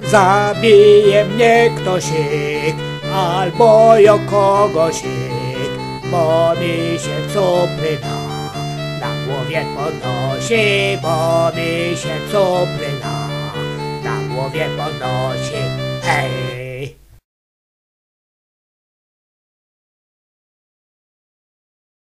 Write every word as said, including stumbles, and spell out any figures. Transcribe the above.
Zabije mnie ktośik, albo jo kogosik, bo mi się cupryna na głowie podnosi, bo mi się cupryna na głowie podnosi. Hej!